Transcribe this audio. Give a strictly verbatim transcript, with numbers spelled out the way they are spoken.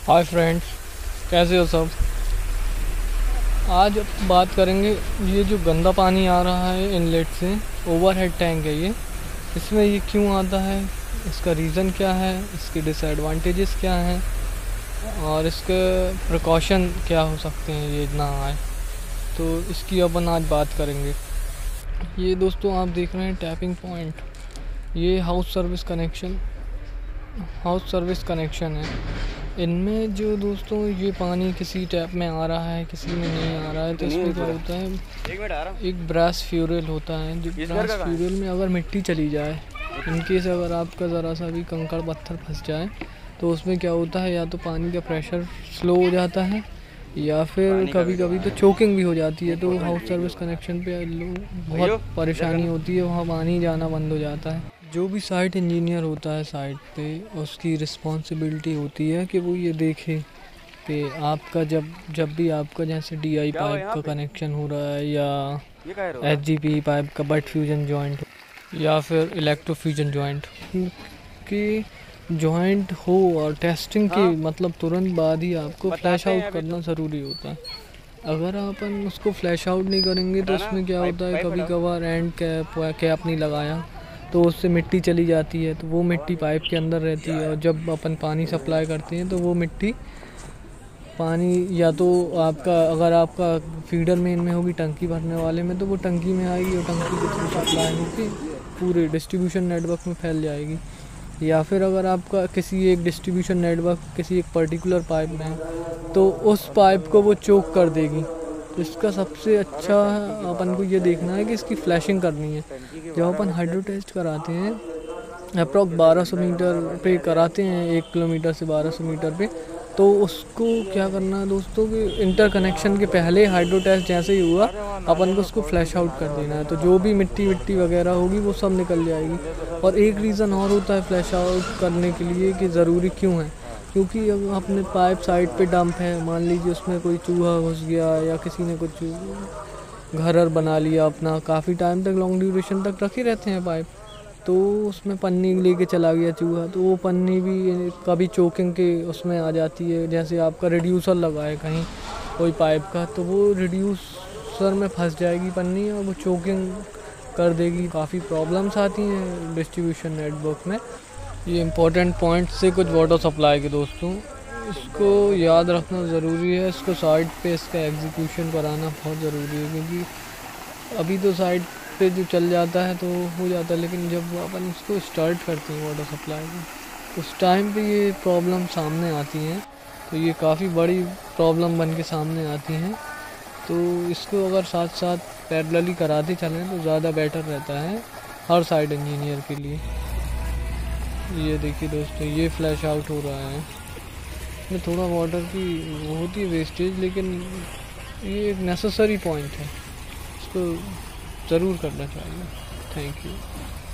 Hi friends, कैसे हो सब। आज बात करेंगे ये जो गंदा पानी आ रहा है इनलेट से, ओवरहेड टैंक है ये, इसमें ये क्यों आता है, इसका रीज़न क्या है, इसके डिसएडवांटेजेस क्या हैं और इसके प्रिकॉशन क्या हो सकते हैं ये ना आए, तो इसकी अपन आज बात करेंगे। ये दोस्तों आप देख रहे हैं टैपिंग पॉइंट, ये house service connection house service connection है। इनमें जो दोस्तों ये पानी किसी टैप में आ रहा है, किसी में नहीं आ रहा है, तो इसमें क्या होता है, एक ब्रास फ्यूरल होता है। जो ब्रास फ्यूरल में अगर मिट्टी चली जाए, इनकेस अगर आपका ज़रा सा भी कंकड़ पत्थर फंस जाए, तो उसमें क्या होता है, या तो पानी का प्रेशर स्लो हो जाता है या फिर कभी कभी तो चोकिंग भी हो जाती है। तो हाउस सर्विस कनेक्शन पे बहुत परेशानी होती है, वहाँ पानी जाना बंद हो जाता है। जो भी साइट इंजीनियर होता है साइट पे, उसकी रिस्पॉन्सिबिलिटी होती है कि वो ये देखे कि आपका जब जब भी आपका जैसे डीआई पाइप का कनेक्शन हो रहा है या एचजीपी पाइप का बट फ्यूजन जॉइंट या फिर इलेक्ट्रो फ्यूजन जॉइंट की जॉइंट हो, और टेस्टिंग के मतलब तुरंत बाद ही आपको फ्लैश आउट करना ज़रूरी होता है। अगर अपन उसको फ्लैश आउट नहीं करेंगे तो उसमें क्या होता है, कभी कभार एंड कैप कैप नहीं लगाया तो उससे मिट्टी चली जाती है, तो वो मिट्टी पाइप के अंदर रहती है, और जब अपन पानी सप्लाई करते हैं तो वो मिट्टी पानी या तो आपका अगर आपका फीडर मेन में होगी, टंकी भरने वाले में, तो वो टंकी में आएगी और टंकी के थ्रू सप्लाई होकर पूरे डिस्ट्रीब्यूशन नेटवर्क में फैल जाएगी। या फिर अगर आपका किसी एक डिस्ट्रीब्यूशन नेटवर्क किसी एक पर्टिकुलर पाइप में है तो उस पाइप को वो चोक कर देगी। तो इसका सबसे अच्छा अपन को ये देखना है कि इसकी फ्लैशिंग करनी है। जब अपन हाइड्रो टेस्ट कराते हैं अप्रॉक्स बारह सौ मीटर पे कराते हैं, एक किलोमीटर से बारह सौ मीटर पे, तो उसको क्या करना है दोस्तों कि इंटर कनेक्शन के पहले हाइड्रो टेस्ट जैसे ही हुआ अपन को उसको फ्लैश आउट कर देना है, तो जो भी मिट्टी विट्टी वगैरह होगी वो सब निकल जाएगी। और एक रीज़न और होता है फ्लैश आउट करने के लिए कि ज़रूरी क्यों है, क्योंकि अगर अपने पाइप साइड पे डंप है, मान लीजिए उसमें कोई चूहा घुस गया या किसी ने कुछ घरर बना लिया अपना, काफ़ी टाइम तक लॉन्ग ड्यूरेशन तक रखे रहते हैं पाइप, तो उसमें पन्नी लेके चला गया चूहा, तो वो पन्नी भी कभी चोकिंग के उसमें आ जाती है। जैसे आपका रिड्यूसर लगा है कहीं कोई पाइप का, तो वो रिड्यूसर में फंस जाएगी पन्नी और वो चोकिंग कर देगी। काफ़ी प्रॉब्लम्स आती हैं डिस्ट्रीब्यूशन नेटवर्क में। ये इम्पोर्टेंट पॉइंट से कुछ वाटर सप्लाई के दोस्तों, इसको याद रखना ज़रूरी है। इसको साइट पे इसका एग्जीक्यूशन कराना बहुत ज़रूरी है, क्योंकि अभी तो साइट पे जो चल जाता है तो हो जाता है, लेकिन जब अपन इसको स्टार्ट करते हैं वाटर सप्लाई को, उस टाइम पे ये प्रॉब्लम सामने आती हैं, तो ये काफ़ी बड़ी प्रॉब्लम बन के सामने आती हैं। तो इसको अगर साथ साथ पैरेलली कराते चलें तो ज़्यादा बेटर रहता है हर साइट इंजीनियर के लिए। ये देखिए दोस्तों, ये फ्लैश आउट हो रहा है, ये थोड़ा वाटर की होती है वेस्टेज, लेकिन ये एक नेसेसरी पॉइंट है, इसको ज़रूर करना चाहिए। Thank you.